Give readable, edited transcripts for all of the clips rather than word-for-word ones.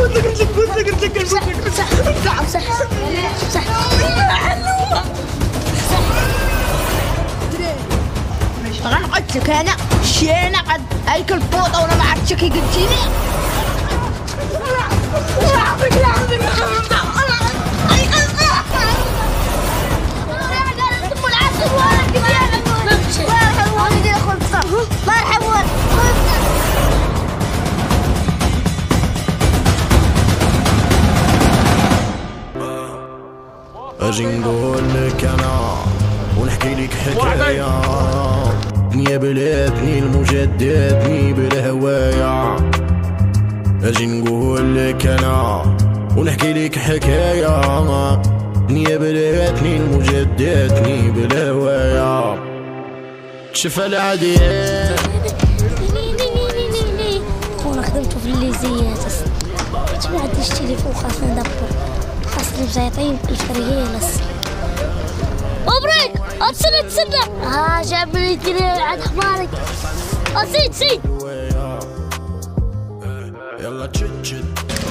غنقتلك انا شينا قد هيك البوطه ولا ما عرفتش كي قلتيني. اجي نقول لك انا ونحكي لك حكايه، دنيا بلاتني المجداتني بالهوايه. اجي نقول لك انا ونحكي لك حكايه، دنيا بلاتني المجداتني بالهوايه. شوف العاديات خونا خدمتو في الليزيات ما عنديش تليفون خاصني ندبر، خاصني بزيطين الفريالس. مبروك تسنى جاب لي كده عند حمارك. سيد يلا تشد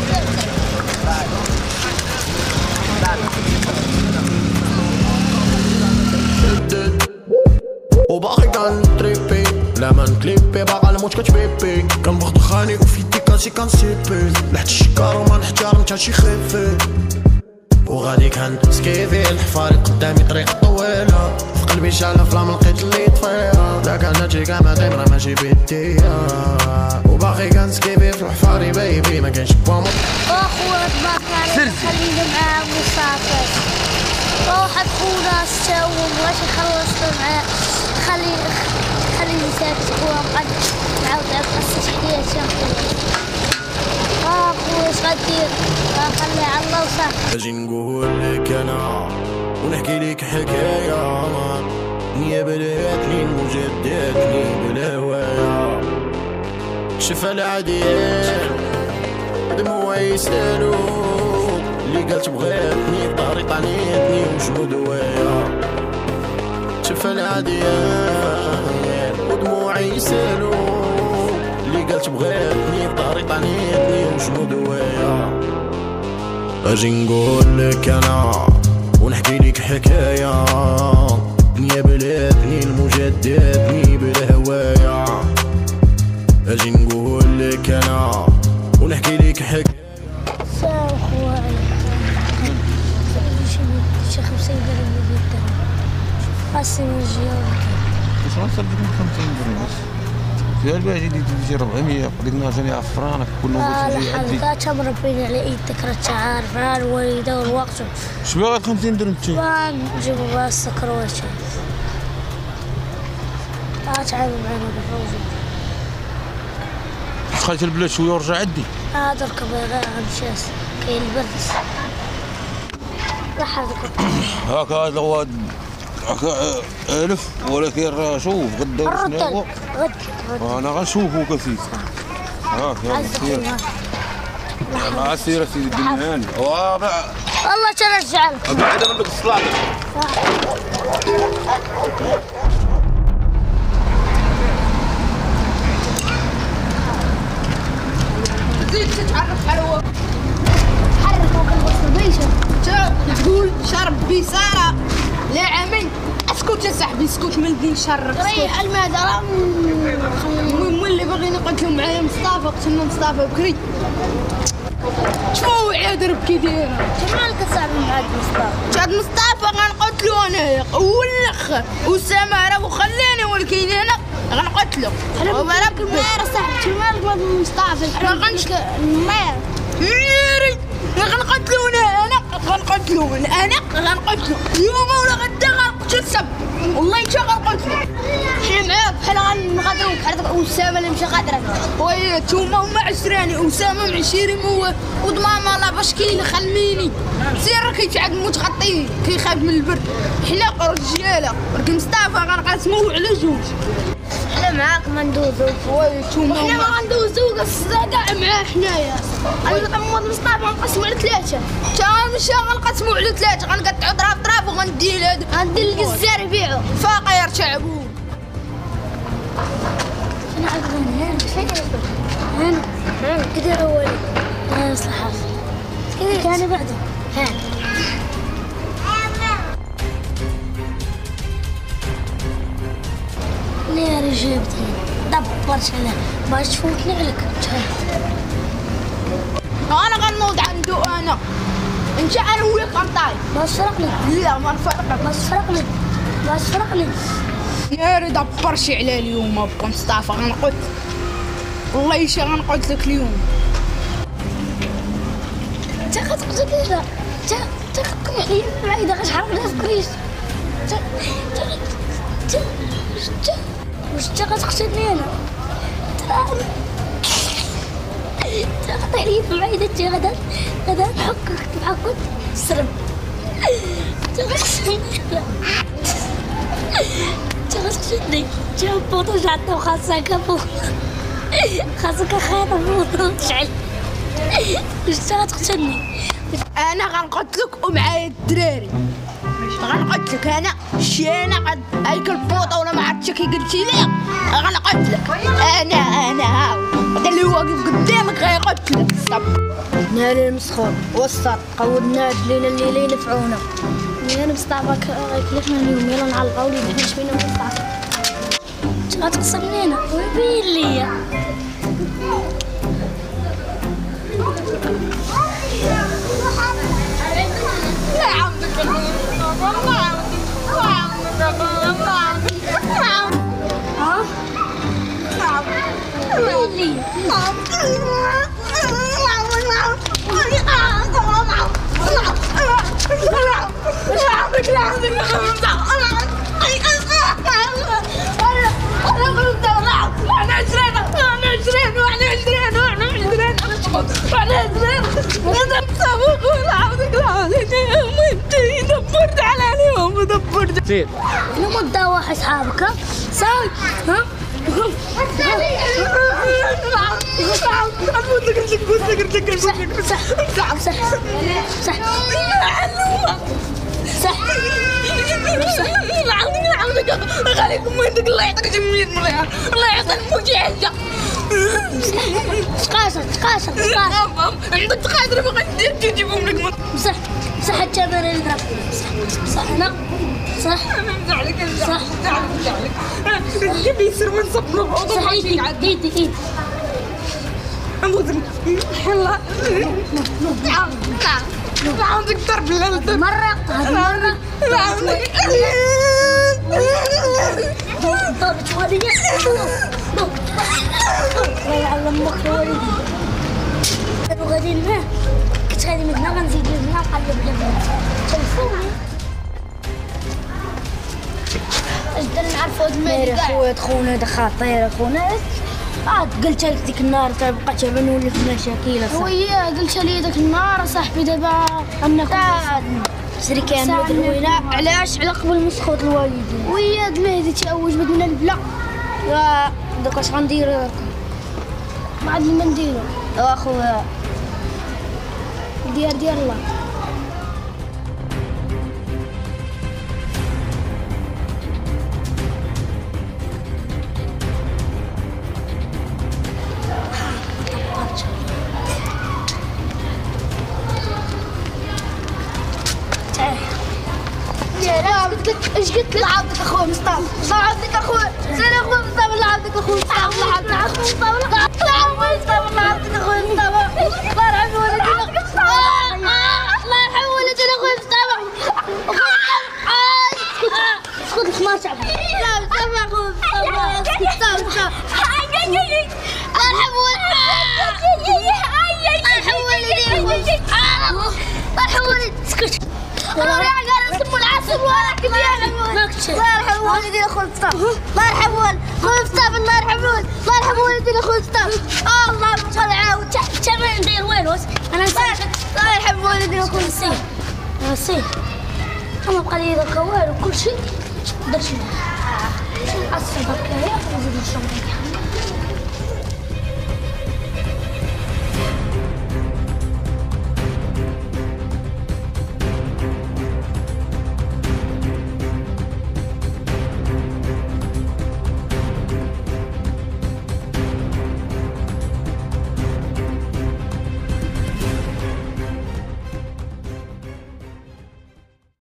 وباقي كنتريبي لا ما نكليبي باقا الموت كتبيبي. كنبغ دخاني وفي يدي كاسي كنسيبي لحت الشكار وما نحترم حتى شي خيفي. وغادي كنسكيفي الحفاري قدامي طريق طويلة، في قلبي شعلة فلام لقيت اللي يطفيها. لا كانت كاما غيمرة ماشي بيديها، وباقي كنسكيفي في الحفاري بيبي ما كاينش بوامو. اخويا تبارك خليني معاه مسافر. واحد خونا استوى مبغاش يخلص معاه، خليني ساكت خويا مقعد نعاود قصة حكايتي خويا اش غدير؟ خلي على الله وصافي. اجي نقول لك انا ونحكي لك حكايه، دنيا بلاتني المجداتني بالهوايه. شوف العاديات دموعي يسالو اللي قالت بغاتني طاري طعنيتني وشنو دوايا. شوف العاديات ودموعي يسالو اللي قالت بغاتني طاري طعنيتني وشنو دوايا. اجي نقول لك انا ونحكي لك حكايه، دنيا بلاتني المجداتني بالهوايه. اجي نقول لك انا ونحكي لك حكايه. ساو خويا شي 50 درهم اللي درهم خاصني نجي. واش غنصرف لك 50 درهم بس؟ في الباقي تجي 400 قدرنا جاني عفرانك كل نوبه تجي عندي. لحظات مربين على ايدك راك عارف ها الوالده والوقت. اش باغي 50 درهم انت؟ نجيبو بها السكر واشي. تعامل معنا بالفوز. خليت البلاد شويه ورجع عندي. درك غير غنمشي كاين البرد. لحظة هاك هذا هو هاكا 1000 ولكن شوف غدا شنو هو انا غنشوفو كسيدي. هاك يلا سير مع السير سيدي الدنياني وابع والله ترجع لك بعد من ديك الصلاة. زيد تتعرف على هو حرك البصربيشة تقول شرب بيسارة لا عمي. اسكت يا صاحبي اسكت من الدين شرك ريح المهدرة. المهم اللي باغي نقتلو معايا مصطفى قتلنا مصطفى بكري. شنو عاد ربكي دايره؟ شمالك صاحبي مع هاد مصطفى؟ هاد مصطفى غنقتلو انايا والاخر وسامة راه خلاني ولكن انا غنقتلو. وربك المير صاحبي شمالك مع مصطفى؟ راه غنشكل المير ميري غنقتلو انا غنقتلو اليوم ولا غدا غنقتل سب والله انت غنقتلو. حنا معاك بحال غنغادرو بحال اسامه اللي مشى غادرك ويا نتوما هما عشراني اسامه معشيري وضمامه لا باش كيخلميني سير كيتعاد متغطي كيخاف من البرد. حنا رجاله ولكن مصطفى غنقاسموه على جوج. حنا معاك ما ندوزو ويا نتوما حنا ما غندوزو كاع معاه حنايا. غنقمض مصطفى غنقسمو على ثلاثه. تا مشى غنقسمو على ثلاثه غنقطعو طراف وغندير هادو غندير الجزار يبيعو فاقير تعبو. شنو عاد هنا كذا اولي يصلح كذا كان بعده هان ليه رجبتي دبرت عليه باش تفوتني عليك انا غنوض عنده انا انت انا وياك غنطاي باش فرقني لا ما نفرقك باش فرقني ناري دبرشي على اليوم بكا مصطفى غنقتل والله يشا غنقتلك اليوم انت غتقتل كذا انت غتقتل بعيدة غتحرق ناس كريس واش انت غتقتلني انا انت غطيح لي في بعيدة انت غدا نحكك نحكك السرب انت غتقتلني انت بوطو جعدنا وخاصك خاصك خيط بوطو تشعل واش انت غتقتلني انا غنقتلك ومعايا الدراري غنقتلك انا شي انا هايك البوطه ولا ما عرفتش كي قلتي لي غنقتلك انا هاو هذا اللي واقف قدامك غيقتلك صب ناري المسخور وسط قودنا هاد الليله الليله ينفعونا انا مصطفى كلفنا اليوم يلا نعلقوا لي باش فينا مصطفى انت غتقسمني انا ويبين ليا سير لما تداوح اصحابك ساوي ها خليكم وينك الله يعطيك جميل مريح الله يعطيك مجاهدة تقاشر عندك تقادر ما غندير تجيبهم لك صح التمرين اللي ضرب صح انا صح نزعلك نزعلك اللي بيصير من صبنا صح ايدي حلا لا عندك ضرب لا مرة لا عندك ضربت والدي الله يعلمك والدي كانوا غاديين معاه كنت غادي من هنا غنزيد من هنا نقلب على تلفوني اش درنا نعرفوا هاد المال خويا خونا هذا خطير خونا قلت لك ديك النهار تبقى تعبان نولي في مشاكل ويا قلت لي ديك النهار صاحبي دابا انك سري كامل هاد الوينه علاش على قبل مسخوط الوالدين ويا هاد المهدي تيأوج بدنا البلا دوك اش غنديرو ما عاد ما نديرو اخويا دير الله ايش قلت لك؟ لعبتك اخوي مصطفى لعبتك اخوي سير اخوي مصطفى لعبتك اخوي مصطفى لعبتك اخوي مصطفى لعبتك اخوي مصطفى الله يرحم والدينا الله يرحم والدينا اخوي مصطفى اسكت الخمار تعبان لا مصطفى اخوي مصطفى الله يرحم والدينا اسكت الله يرحم العصر ولا كبير الله يرحم والدينا اخوي مصطفى الله يرحم اخوي مصطفى الله يرحم والدينا اخوي مصطفى الله يبقى عاود تما ندير والو انا نسيت الله يرحم والدينا اخوي نسيت انا بقى لي دوكا والو كلشي درت عصر هكايا ونزيد نشرب